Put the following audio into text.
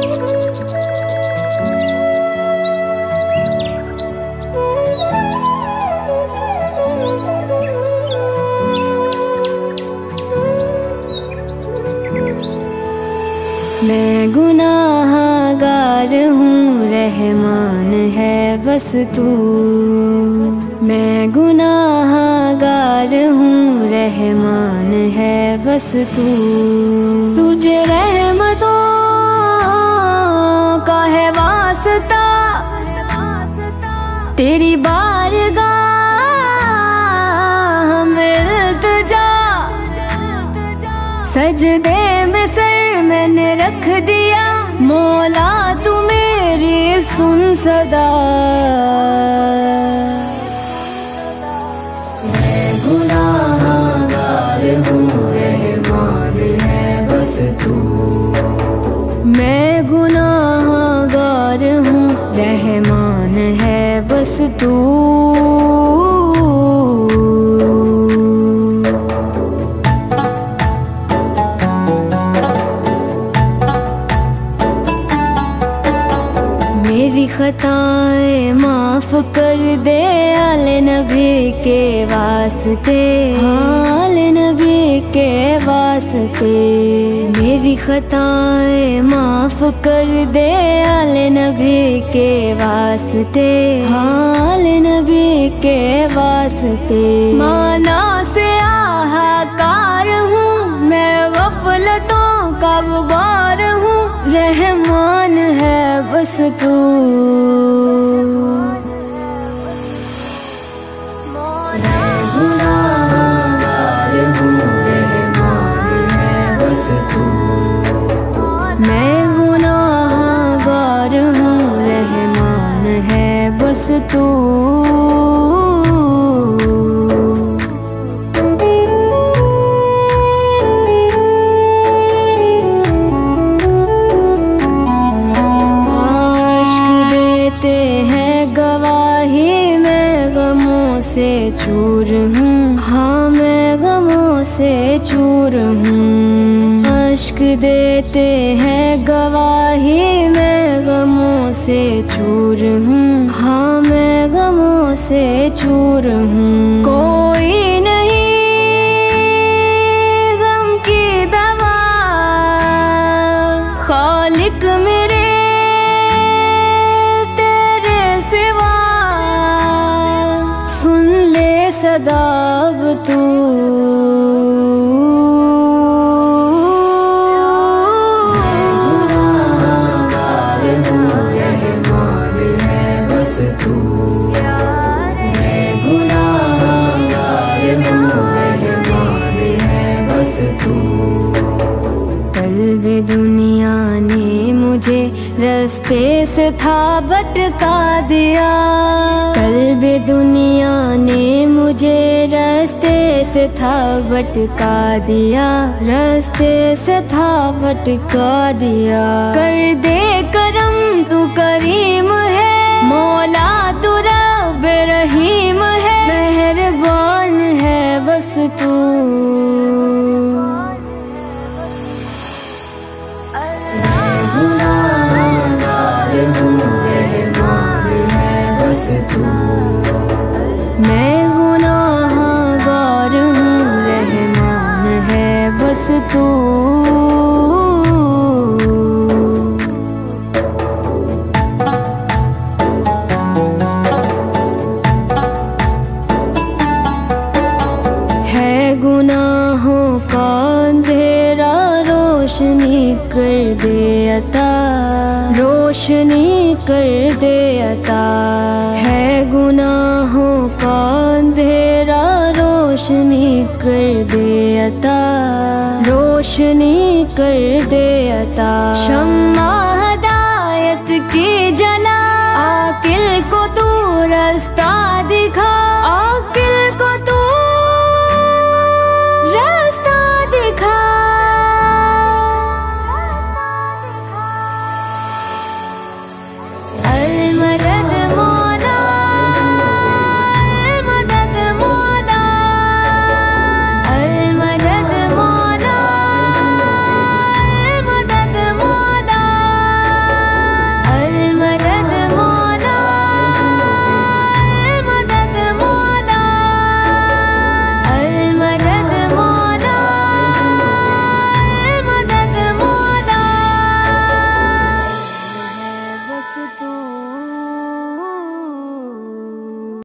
मैं गुनाहगार हूँ, रहमान है बस तू। मैं गुनाहगार हूँ, रहमान है बस तू। तुझे रहमतों का है वास्ता, तेरी बारगाह में इल्तिजा। सजदे में सर मैंने रख दिया, मौला तू मेरी सुन सदा। मैं गुनाहगार हूँ, रहमान है बस तू। मैं गुनाहगार हूँ, रहमान है बस तू। मेरी खताएं माफ कर दे, आले नबी के वास्ते, आले नबी के वास्ते। मेरी खताएं माफ कर दे, आले नबी के वास्ते, आले नबी के वास्ते। माना से आहाकार हूँ, मैं गफलतों का गुबार हूँ, रहमान है बस तू। मैं गुनाहगार हूँ, रहमान है बस तू। मैं गुनाहगार हूँ, रहमान है बस तू। से चूर हूँ, हाँ मैं गमों से चूर हूँ। अश्क देते हैं गवाही, मैं गमों से चूर हूँ, हाँ मैं गमों से चूर हूँ। कोई नहीं गम की दवा, खालिक मेरे तेरे सिवा। सुन ले सदा अब तू। गुनाहगार हूँ, रहमान है बस तू। मैं गुनाहगार हूँ, रहमान है बस तू। कल्बे दुनिया ने मुझे रास्ते से था भटका दिया, कल्बे दुनिया ने मुझे रास्ते से था भटका दिया, रास्ते से था भटका दिया। कर दे करम तू करीम है, मौला तू रब रहीम है, मेहरबान है बस तू। मैं गुनाहगार हूँ, रहमान है बस तू। है गुनाहों का अंधेरा, रोशनी कर दे अता, रोशनी कर दे अता। है गुनाहों का अंधेरा, रोशनी कर दे अता, रोशनी कर दे अता। शम्मा हदायत की जला, आकिल को तू रास्ता दिखा।